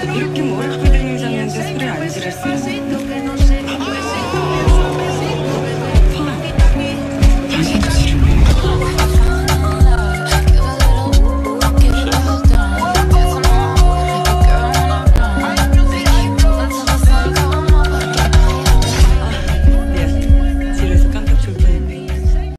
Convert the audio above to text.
이렇게 머리 끄댕이 잡는데 소리 안 지를 수 있어?